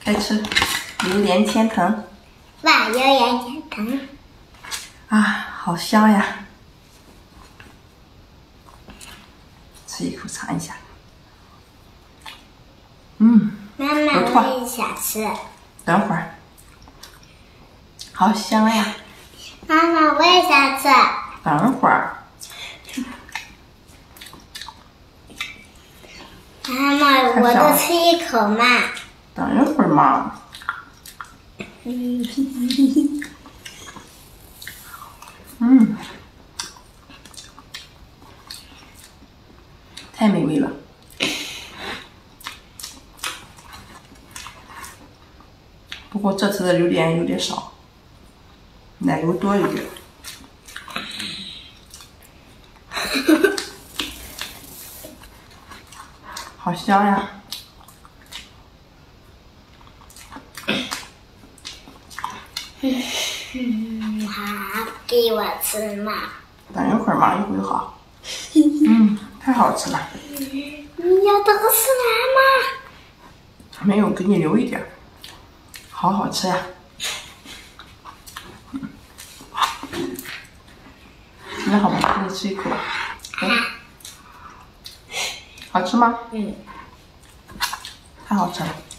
再吃榴莲千层。 哇，榴莲千层。 啊，好香呀！吃一口尝一下。 妈妈， 不错我也想吃。 等会儿。好香呀！ 妈妈，我也想吃。 等会儿。 妈妈，我都吃一口嘛。 等一会儿嘛。太美味了。不过这次的榴莲有点少，奶油多一点。好香呀！ 好，给我吃嘛。 等一会儿嘛，一会儿就好。太好吃了。 你要都吃完吗？ 没有，给你留一点。好好吃呀！那好吧，给你吃一口吧。好吃吗？太好吃了。